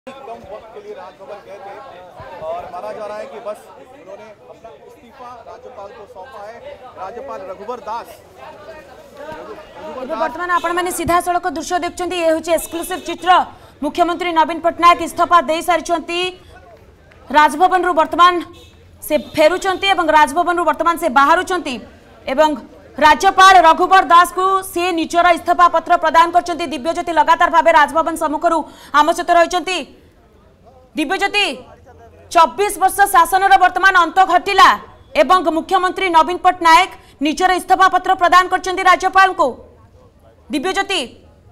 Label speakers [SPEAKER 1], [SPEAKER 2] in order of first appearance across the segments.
[SPEAKER 1] कम वक्त के लिए राजभवन गए थे और माना जा रहा है कि बस उन्होंने अपना इस्तीफा राज्यपाल को सौंपा है। राज्यपाल रघुवर दास
[SPEAKER 2] बर्तमान आपण मैंने सीधा सड़क दृश्य देखते ये हूँ एक्सक्लूसिव चित्र। मुख्यमंत्री नवीन पट्टनायक इस्तीफा दे सारी राजभवन रु वर्तमान से फेरुंट राजभवन रु वर्तमान से बाहरुंट राज्यपाल रघुवर दास को सी निजर इस्तीफा पत्र प्रदान कर दिव्यज्योति लगातार भाव राजभवन सम्मुखर आम सहित रही। दिव्यज्योति 24 वर्ष शासन वर्तमान अंत घटिला एवं मुख्यमंत्री नवीन पट्टनायक निजर इस्तीफा पत्र प्रदान कर राज्यपाल को। दिव्यज्योति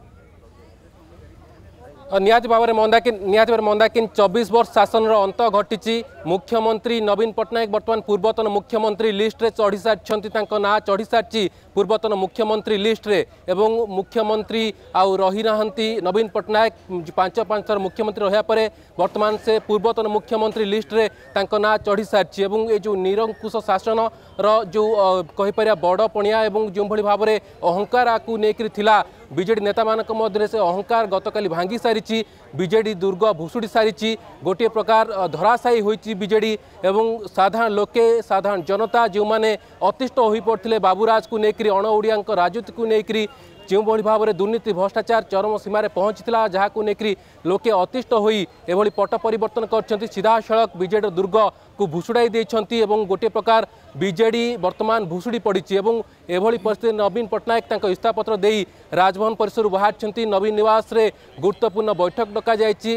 [SPEAKER 3] निहाती भाव में मंदाकिन 24 वर्ष शासन अंत घटी। मुख्यमंत्री नवीन पट्टनायक बर्तमान पूर्वतन मुख्यमंत्री लिस्ट रे चढ़ी सारी ना चढ़ी सारी पूर्वतन मुख्यमंत्री लिस्ट रे एवं मुख्यमंत्री आउ रही नाहंती नवीन पट्टनायक 5 थर मुख्यमंत्री रहा पर वर्तमान से पूर्वतन मुख्यमंत्री लिस्ट रे ना चढ़ी सारी एवं ये जो निरंकुश शासन रो कहीपर बड़ पणिया एवं जो भाई भाव में अहंकार को लेकर बीजेडी नेता मानक मध्य से अहंकार गतकाली भांगी सारी बीजेडी दुर्ग भुशुड़ी सारी गोटे प्रकार धराशायी होती बीजेडी एवं साधारण लोके साधारण जनता जो मैंने अतिष्ठ हो पड़ते बाबूराज को लेकर अण ओडिया राजनीति को लेकर जो भाव में दुर्नीति भ्रष्टाचार चरम सीमार पहुंचीला जहाँ को लेकर लोके अतिष्ठ हो पट परिवर्तन कर सीधा सड़क बीजेडी दुर्ग को भुशुड़ाई देती गोटे प्रकार बीजेडी वर्तमान भुशुड़ी पड़ी एभली परिस्थिति नवीन पट्टनायक इस्तीफा पत्र दे राजभवन परिसर बाहर नवीन निवास रे गुरुत्वपूर्ण बैठक डक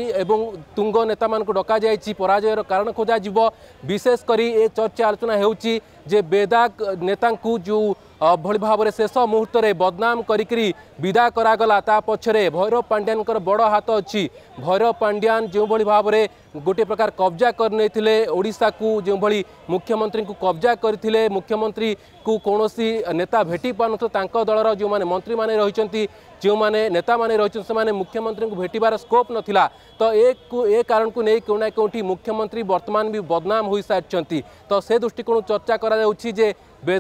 [SPEAKER 3] तुंग नेता मान डक पराजयर कारण खोजा विशेषकर ये चर्चा आलोचना होउची जे बेदाग नेता जो भली भाव में शेष मुहूर्त में बदनाम करी विदा करागला ता पछरे भैरव पांड्यान बड़ हाथ अच्छी। भैरव पांड्यान जो भली भाव में गोटे प्रकार कब्जा करने ओडिशा को जो भली मुख्यमंत्री को कब्जा करथिले मुख्यमंत्री को कौनसी नेता भेटी पान दलर जो माने मंत्री माने रही जो माने नेता माने रही से मुख्यमंत्री को भेटार स्कोप नथिला तो ए कारण को नहीं कौना कौटी मुख्यमंत्री वर्तमान भी बदनाम हो सारी तो से दृष्टिकोण चर्चा करा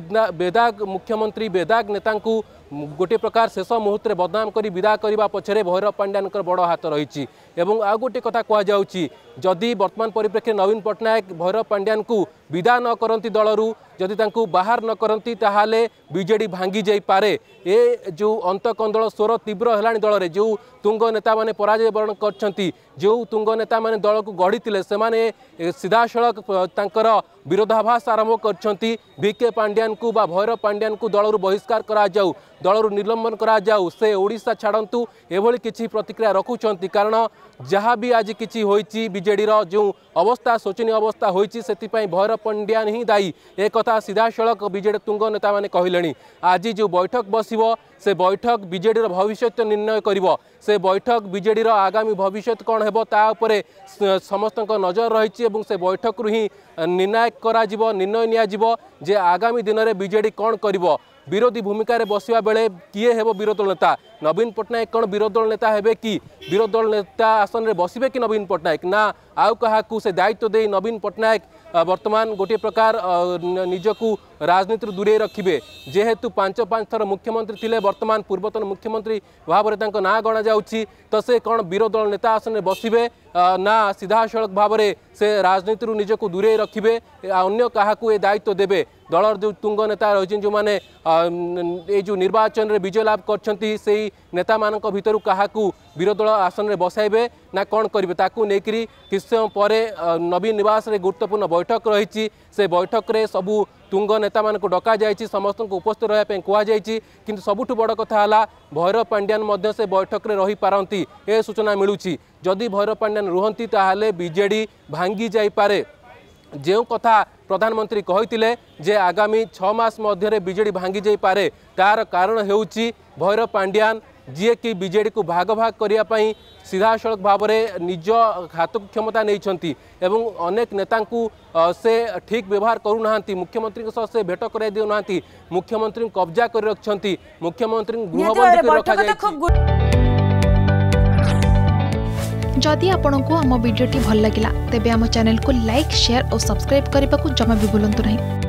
[SPEAKER 3] बेदाग मुख्यमंत्री बेदाग नेता को गोटे प्रकार शेष मुहूर्त में बदनाम कर विदा करने पछरे भैरव पांड्यान बड़ हाथ रही। आ गोटे कथा कहुच्छी जदि वर्तमान परिप्रेक्षी नवीन पट्टनायक भैरव पांड्यान को विदा न करती दलरू जदि बाहर न करती ताहाले बीजेडी भांगी जाई पारे। ए जो अंतकंदल स्वर तीव्र है दल में जो तुंग नेता माने पराजय वरण करछंती जो तुंग नेता माने दल को गढ़ी से माने सीधा सड़क तांकर विरोधाभास आरंभ करछंती वीके पांड्यान को बा भैरव पांड्यान को दलरू बहिष्कार करा जाऊ दलरू निलंबन करा जाऊ से ओडिशा छाड़ंतु एभली किछि प्रतिक्रिया रखुछंती कारण जहाँ भी आज किछि होईची बीजेडी रो जो अवस्था शोचनीय अवस्था होईची सेतिपई भैरव पांड्यान ही दायी एक कथा सीधा सड़क बीजेडी तुंग नेता माने कहिलेनी। आज जो बैठक बसिबो से बैठक बीजेडी भविष्य निर्णय करिवो से बैठक बीजेडी आगामी भविष्य कौन हेबो ता उपरे समस्त नजर रही से बैठक रु ही निर्णायक करा जिवो निर्णय निया जिवो जे आगामी दिन में बीजेडी कौन करिवो। विरोधी भूमिका रे बसिया बेले किए हेबो विरोधी नेता नवीन पट्टनायक कौन विरोधी दल नेता हेबे कि विरोधी दल नेता आसन रे बसिबे कि नवीन पट्टनायक ना आउ कहाकू से दायित्व दे नवीन पट्टनायक वर्तमान गोटे प्रकार निजकू राजनीति दूरे रखिए जेहेतु 5 थर मुख्यमंत्री थिले वर्तमान पूर्वतन मुख्यमंत्री भाव में ना गणा जाउची तो से कौन विरोधी दल नेता आसन में बसिबे ना सीधा सड़क भाव में से राजनीति निजक दूरे रखिए अन्य क्या ये दायित्व देवे दलर जो तुंग नेता रही जो मैंने ये जो निर्वाचन में विजय लाभ करछंती से नेता मान भर क्या विरोधी दल आसन में बसाइबे ना कौन करेंगे ताकू लेकिन किछ समय पर नवीन निवास रे गुरुत्वपूर्ण बैठक रही से बैठक रे सबू तुंग नेता मान डका जाइए समस्त को उपस्थित रहा कहुई कि सबुठ बड़ कथा भैरव पांड्यान मध्य से बैठक रे रही पारती ए सूचना मिलूची जदि भैरव पांड्यान रुहंती ताहाले बीजेडी भांगी जाई पारे। जो कथा प्रधानमंत्री कहिथिले जे आगामी 6 मास मध्य बीजेडी भांगी जाई पारे तार कारण हेउची भैरव पांड्यान जी कि बीजेडी को भाग भाग करने सीधा सड़क भाव में निज हाथ क्षमता नहीं एवं अनेक नेता से ठीक व्यवहार करूना मुख्यमंत्री से भेट कर देना मुख्यमंत्री कब्जा कर रखिंट मुख्यमंत्री गृहबंदी रखा।
[SPEAKER 4] जदि आपंक आम भिडी भल लगा तेब आम चैनल को लाइक शेयर और सब्सक्राइब करने को जमा भी भूलु नहीं।